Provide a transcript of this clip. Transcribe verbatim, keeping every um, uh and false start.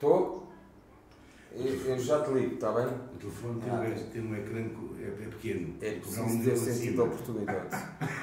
Estou? Eu, eu já te ligo, está bem? O telefone tem, ah, um, tem um ecrã, é, é pequeno. É preciso ter sentido a oportunidade.